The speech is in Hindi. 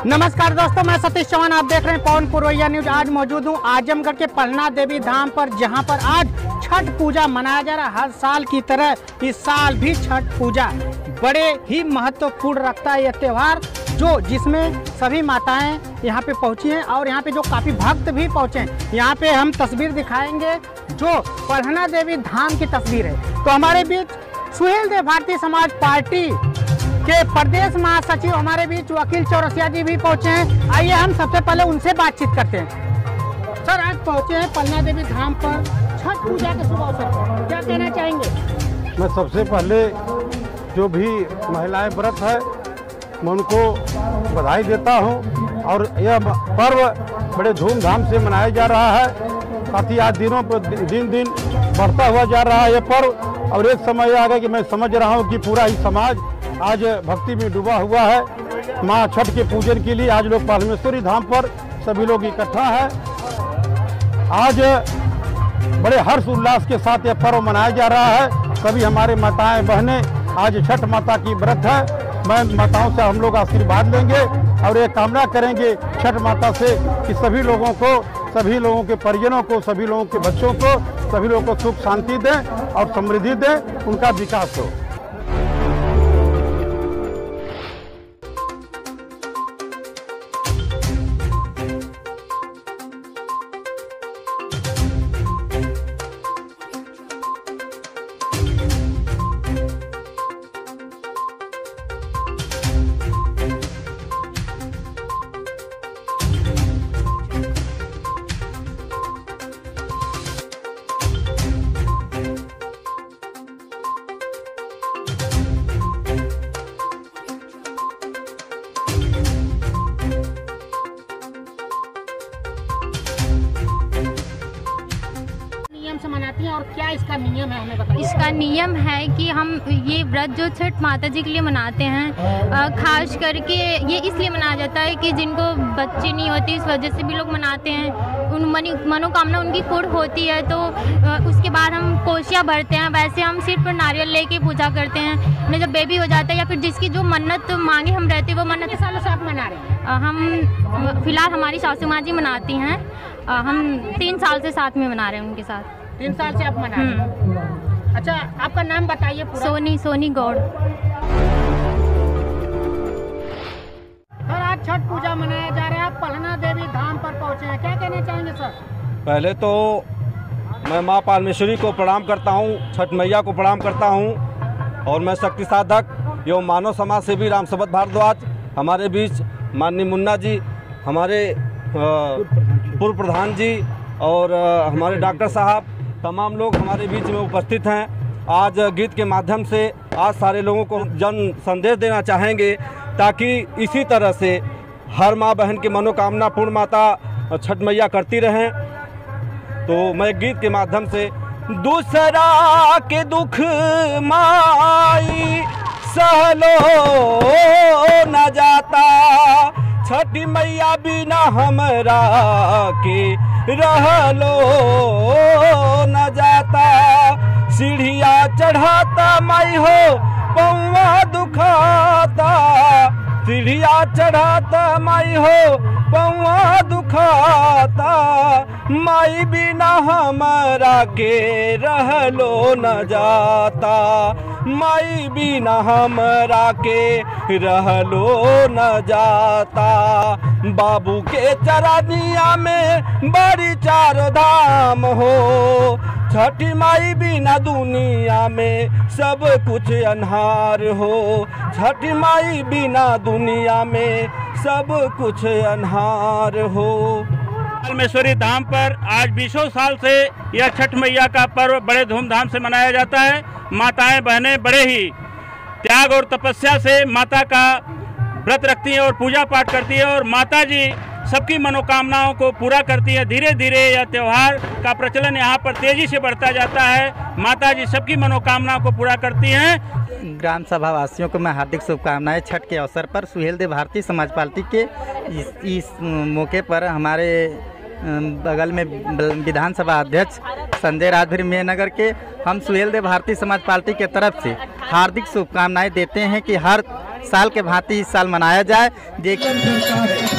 नमस्कार दोस्तों, मैं सतीश चौहान, आप देख रहे हैं पवन पुरवैया न्यूज। आज मौजूद हूँ आजमगढ़ के पलना देवी धाम पर, जहां पर आज छठ पूजा मनाया जा रहा है। हर साल की तरह इस साल भी छठ पूजा बड़े ही महत्वपूर्ण रखता है यह त्यौहार, जिसमें सभी माताएं यहाँ पे पहुँची हैं और यहाँ पे जो काफ़ी भक्त भी पहुँचे हैं। यहाँ पे हम तस्वीर दिखाएंगे जो पलना देवी धाम की तस्वीर है। तो हमारे बीच सुहेल देव भारतीय समाज पार्टी के प्रदेश महासचिव हमारे बीच वकील चौरसिया जी भी पहुंचे हैं। आइए हम सबसे पहले उनसे बातचीत करते हैं। सर, आज पहुंचे हैं पलना देवी धाम पर छठ पूजा के शुभ अवसर पर, क्या कहना चाहेंगे? मैं सबसे पहले जो भी महिलाएं व्रत है मैं उनको बधाई देता हूं और यह पर्व बड़े धूमधाम से मनाया जा रहा है। काफ़ी आज दिनों पर दिन दिन बढ़ता हुआ जा रहा है यह पर्व, और एक समय आ गया कि मैं समझ रहा हूं कि पूरा ही समाज आज भक्ति में डूबा हुआ है। माँ छठ के पूजन के लिए आज लोग परमेश्वरी धाम पर सभी लोग इकट्ठा है। आज बड़े हर्ष उल्लास के साथ यह पर्व मनाया जा रहा है। सभी हमारे माताएं बहनें आज छठ माता की व्रत है। मैं माताओं से हम लोग आशीर्वाद लेंगे और ये कामना करेंगे छठ माता से कि सभी लोगों के परिजनों को, सभी लोगों के बच्चों को, सभी लोगों को सुख शांति दें और समृद्धि दें, उनका विकास हो। से मनाती हैं और क्या इसका नियम है, हमें बताइए। इसका नियम है कि हम ये व्रत जो छठ माता जी के लिए मनाते हैं, खास करके ये इसलिए मनाया जाता है कि जिनको बच्चे नहीं होते इस वजह से भी लोग मनाते हैं। उन मनोकामना उनकी पूर्ण होती है, तो उसके बाद हम कोशियाँ भरते हैं। वैसे हम सिर पर नारियल लेके पूजा करते हैं। जब बेबी हो जाता है या फिर जिसकी जो मन्नत मांगे हम रहते हैं वो मन्नत। कितने सालों से आप मना रहे हैं? हम फिलहाल हमारी सासू माँ जी मनाती हैं। हम 3 साल से साथ में मना रहे हैं उनके साथ। 3 साल से आप मना रहे हैं। अच्छा, आपका नाम बताइए पूरा। सोनी गौड़। सर, आज छठ पूजा मनाया जा रहा है, आप पलना देवी धाम पर पहुंचे हैं, क्या कहना चाहेंगे सर? पहले तो मैं माँ परमेश्वरी को प्रणाम करता हूँ, छठ मैया को प्रणाम करता हूँ, और मैं शक्ति साधक एवं मानव समाज सेवी रामसबत भारद्वाज, हमारे बीच माननीय मुन्ना जी, हमारे पूर्व प्रधान जी और हमारे डॉक्टर साहब, तमाम लोग हमारे बीच में उपस्थित हैं। आज गीत के माध्यम से आज सारे लोगों को जन संदेश देना चाहेंगे ताकि इसी तरह से हर माँ बहन की मनोकामना पूर्ण माता छठ मैया करती रहें। तो मैं गीत के माध्यम से दूसरा के दुख माई सहलो न जाता, छठी मैया बिना हमरा के रहलो न जाता, सीढ़िया चढ़ाता माई हो पौवा दुखाता, सीढ़िया चढ़ाता माई हो पौवा दुखाता, माई बिना हमरा के रहलो न जाता, माई बिना हमरा के रहलो न जाता, बाबू के चरनिया में बड़ी 4 धाम हो, छठी माई बिना दुनिया में सब कुछ अन्हार हो, छठी माई बिना दुनिया में सब कुछ अन्हार हो। परमेश्वरी धाम पर आज 20 साल से यह छठ मैया का पर्व बड़े धूमधाम से मनाया जाता है। माताएं बहनें बड़े ही त्याग और तपस्या से माता का व्रत रखती हैं और पूजा पाठ करती है, और माता जी सबकी मनोकामनाओं को पूरा करती है। धीरे धीरे यह त्यौहार का प्रचलन यहाँ पर तेजी से बढ़ता जाता है। माता जी सबकी मनोकामनाओं को पूरा करती हैं। ग्राम सभा वासियों को मैं हार्दिक शुभकामनाएं। छठ के अवसर पर सुहेल देव भारतीय समाज पार्टी के इस मौके पर हमारे बगल में विधानसभा अध्यक्ष संजय राजभर मेहनगर के हम सुहेल देव भारतीय समाज पार्टी के तरफ से हार्दिक शुभकामनाएं देते हैं कि हर साल के भांति इस साल मनाया जाए।